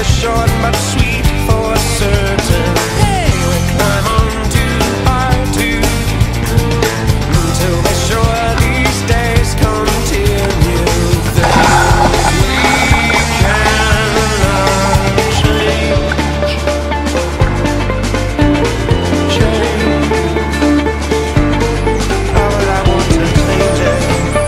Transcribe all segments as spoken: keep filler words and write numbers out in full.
is short but sweet for certain. Hey, we climb on too high too, to be sure these days continue. Things we cannot change. Change. Oh, well, I want to change it.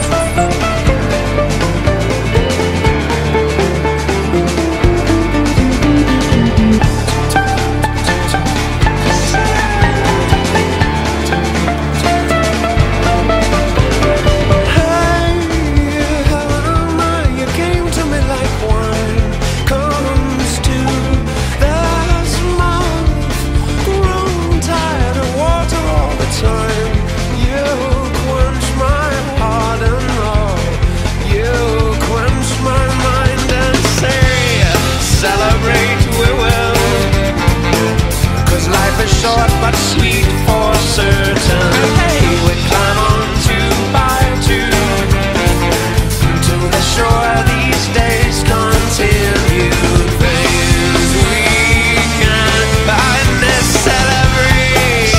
Short but sweet for certain. Hey, we climb on two by two, to be sure these days continue. Things we can buy and celebrate.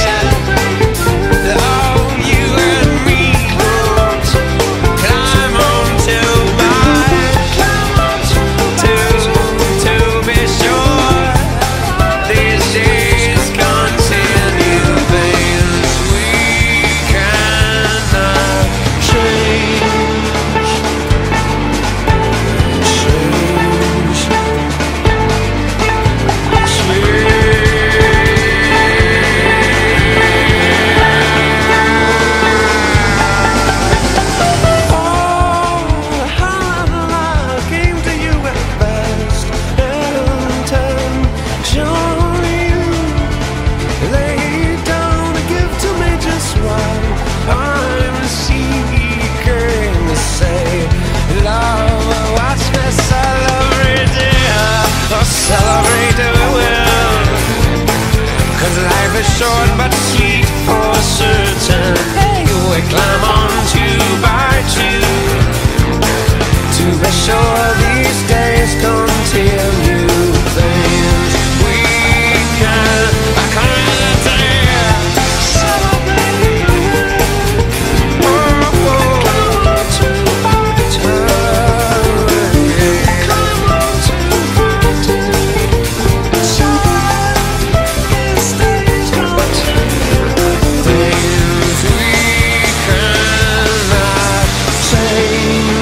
Oh, you and me climb on two by two, to be sure these days continue. Things we cannot change. Change. Oh, how I came to you at best intention. Lay down and give to me just what I'm seeking to say. Love, watch me celebrate, yeah. Oh, celebrate we will, 'cause life is short but sweet for certain. Hey, we climb on two by two, to be sure these days continue. Things we can, I can't tell. Celebrate. Oh, oh. Come on, two by two. Come on, two by two. Sure, these days continue. Things we cannot change.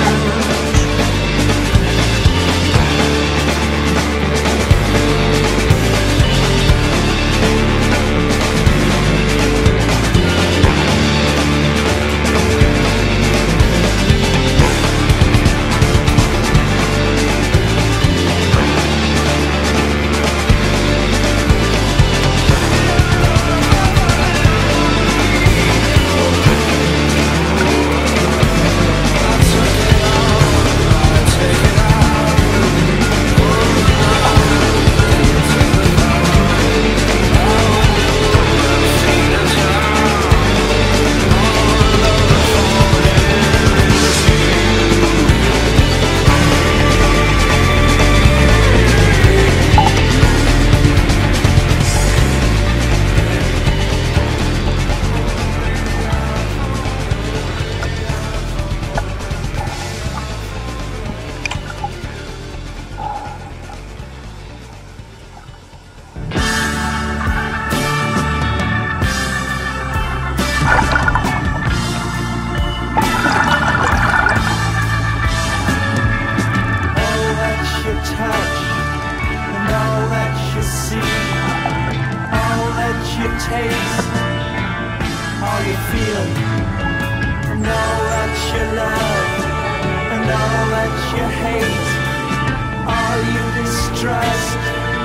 Taste all you feel, and all that you love, and all that you hate, all you distrust,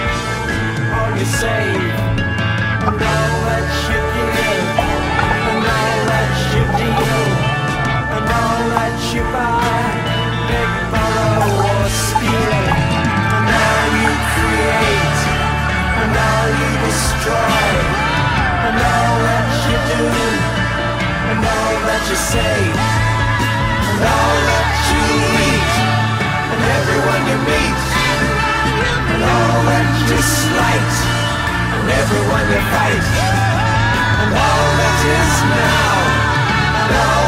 all you save, and all that you give, and all that you deal, and all that you buy, beg, borrow or steal, and all you create, and all you destroy, and all that you do, and all that you say, and all that you eat, and everyone you meet, and and all that you slight, and everyone you fight, and all that is now, and all